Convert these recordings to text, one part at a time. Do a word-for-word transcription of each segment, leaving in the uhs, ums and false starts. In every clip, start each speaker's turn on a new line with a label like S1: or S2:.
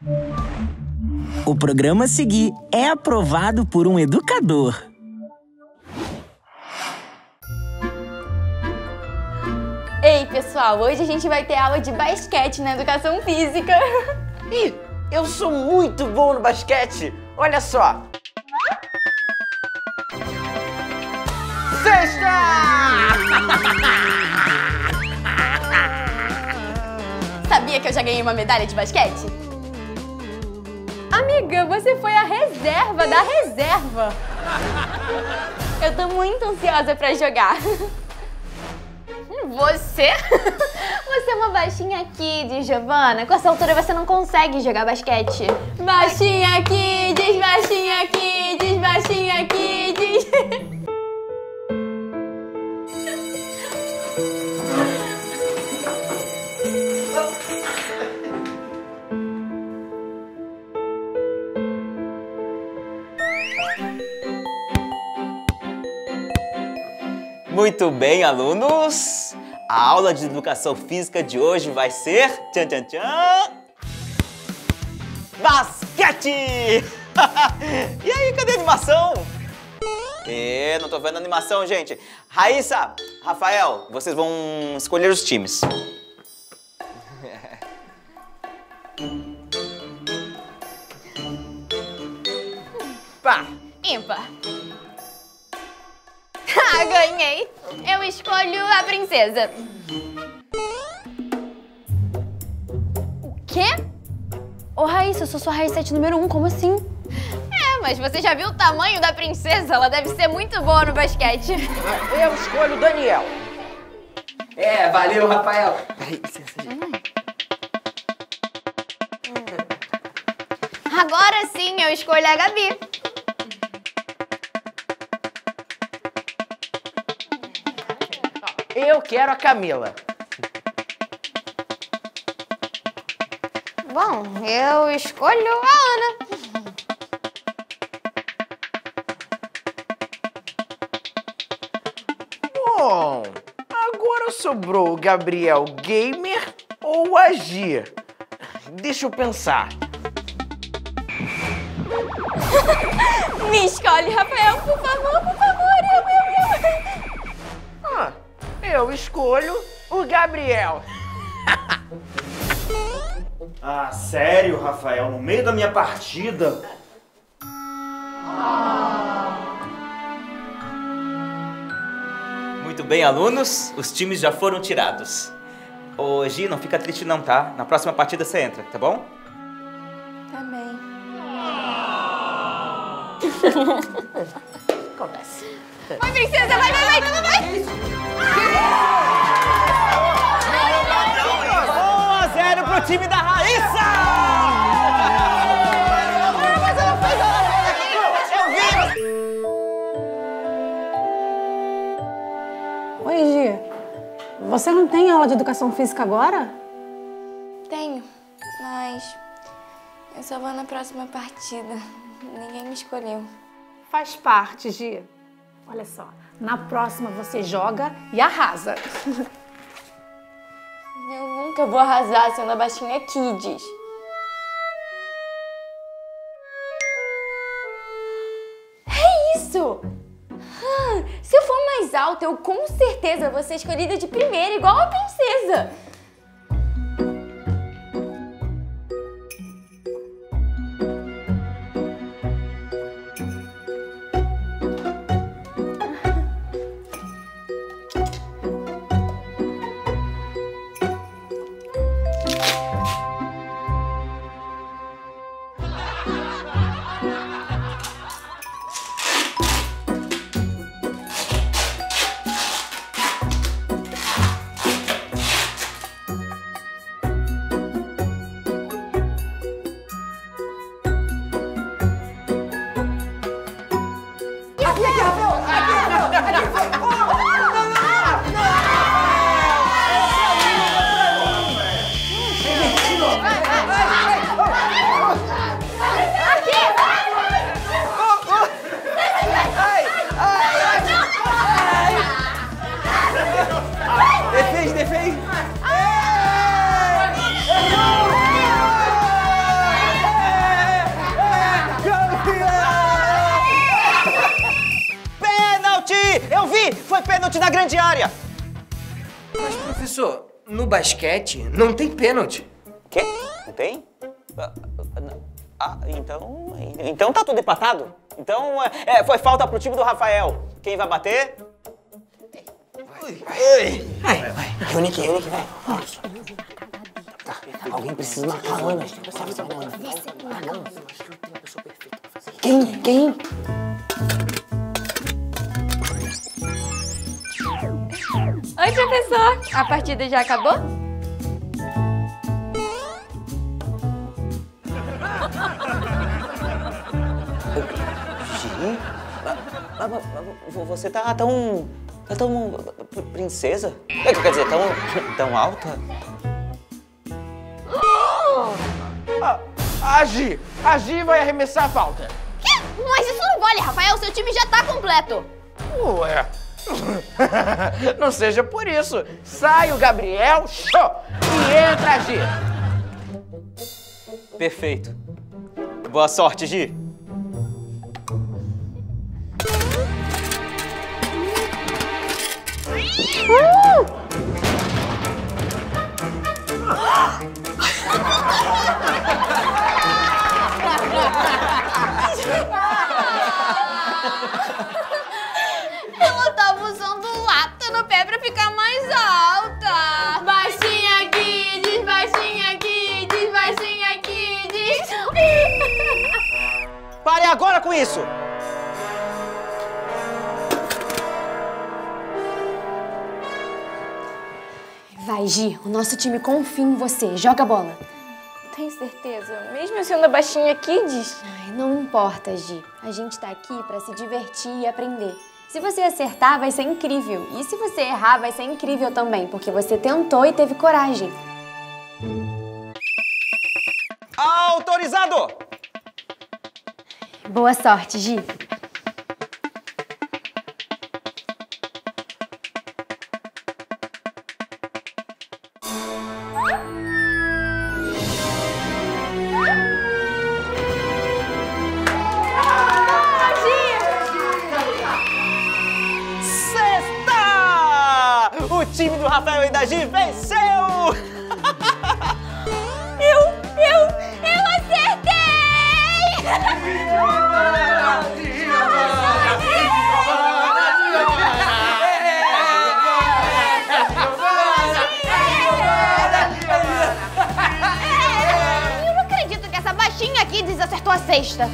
S1: O programa a seguir é aprovado por um educador.
S2: Ei, pessoal, hoje a gente vai ter aula de basquete na educação física.
S3: Ih, eu sou muito bom no basquete. Olha só. Sexta!
S2: Sabia que eu já ganhei uma medalha de basquete? Amiga, você foi a reserva da reserva. Eu tô muito ansiosa pra jogar. Você? Você é uma baixinha kids, Giovana. Com essa altura você não consegue jogar basquete. Baixinha kids, baixinha kids, baixinha kids.
S3: Muito bem, alunos! A aula de educação física de hoje vai ser... Tchan, tchan, tchan! Basquete! E aí, cadê a animação? É, não tô vendo a animação, gente. Raíssa, Rafael, vocês vão escolher os times. Pá!
S2: Ímpar. Ah, ganhei. Eu escolho a princesa. O quê? Ô, Raíssa, eu sou sua Raíssa número um, como assim? É, mas você já viu o tamanho da princesa? Ela deve ser muito boa no basquete.
S3: Eu escolho o Daniel.
S4: É, valeu, Rafael.
S3: Peraí, licença, gente.
S2: Agora sim, eu escolho a Gabi.
S3: Eu quero a Camila.
S2: Bom, eu escolho a Ana.
S3: Bom, agora sobrou o Gabriel Gamer ou a Gia. Deixa eu pensar.
S2: Me escolhe, Rafael, por favor, por favor. Eu, eu, eu.
S3: Ah, eu escolho o Gabriel.
S5: Ah, sério, Rafael? No meio da minha partida?
S3: Muito bem, alunos. Os times já foram tirados. Ô, Gi, não fica triste não, tá? Na próxima partida você entra, tá bom?
S2: Também.
S3: Acontece.
S2: Vai, princesa, vai, vai, vai, vai, vai.
S3: um a zero pro time da Raíssa! Mas ela fez a... Eu vi!
S6: Oi, Gi. Você não tem aula de educação física agora?
S2: Tenho, mas eu só vou na próxima partida. Ninguém me escolheu.
S6: Faz parte, Gi. Olha só, na próxima você joga e arrasa.
S2: Eu nunca vou arrasar sendo a baixinha kids. É isso! Ah, se eu for mais alta, eu com certeza vou ser escolhida de primeira, igual a princesa.
S3: pênalti na grande área!
S4: Mas, professor, no basquete não tem pênalti.
S3: Quê? Não tem? Ah, ah, então... Então tá tudo empatado? Então é, foi falta pro time do Rafael. Quem vai bater? Vai, vai, vai. Reunique, reunique, vai. Tá, alguém precisa marcar a Ana. Quem? Quem?
S2: Oi, professor. A partida já acabou?
S3: Gi? Mas, mas, mas você tá tão... Tá tão... princesa? Quer dizer, tão... tão alta?
S7: Ah, a Gi! A Gi vai arremessar a falta.
S2: Quê? Mas isso não vale, Rafael. Seu time já tá completo.
S7: Ué... Não seja por isso. Sai o Gabriel, show, e entra a Gi.
S3: Perfeito. Boa sorte, Gi. Uh!
S2: Ela tava usando lata no pé pra ficar mais alta. Baixinha aqui, diz baixinha aqui, diz baixinha aqui, diz...
S3: Pare agora com isso!
S2: Vai, Gi, o nosso time confia em você. Joga a bola.
S8: Tem certeza? Mesmo eu sendo a baixinha Kids?
S2: Ai, não importa, Gi. A gente tá aqui pra se divertir e aprender. Se você acertar, vai ser incrível. E se você errar, vai ser incrível também, porque você tentou e teve coragem.
S3: Autorizado!
S2: Boa sorte, Gi.
S3: O time do Rafael e da Gi venceu!
S2: Eu, eu, eu acertei! Eu não acredito que essa baixinha aqui desacertou a cesta.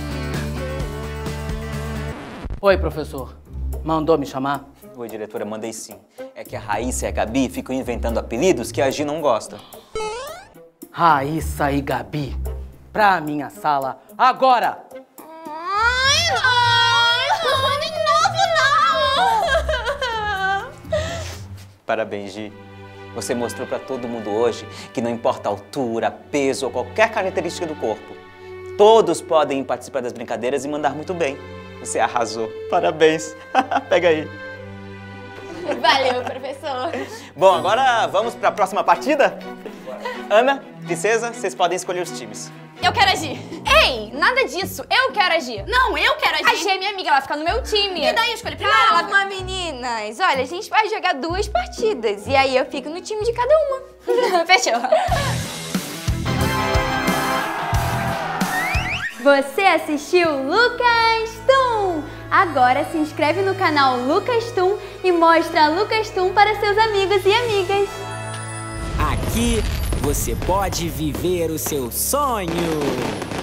S9: Oi, professor. Mandou me chamar?
S3: Oi, diretora, mandei sim. É que a Raíssa e a Gabi ficam inventando apelidos que a Gi não gosta.
S9: Raíssa e Gabi, pra minha sala, agora!
S2: Ai, não! De novo, não!
S3: Parabéns, Gi. Você mostrou pra todo mundo hoje que não importa a altura, peso ou qualquer característica do corpo. Todos podem participar das brincadeiras e mandar muito bem. Você arrasou. Parabéns. Pega aí.
S2: Valeu, professor.
S3: Bom, agora vamos para a próxima partida? Ana, princesa, vocês podem escolher os times.
S2: Eu quero agir. Ei, nada disso. Eu quero agir. Não, eu quero agir. A Gi é minha amiga, ela fica no meu time. E daí eu escolhi primeiro.
S8: Calma, meninas. Olha, a gente vai jogar duas partidas. E aí eu fico no time de cada uma.
S2: Fechou. Você assistiu Lucas Tum? Agora se inscreve no canal Lucas Tum e mostra Lucas Tum para seus amigos e amigas.
S1: Aqui você pode viver o seu sonho.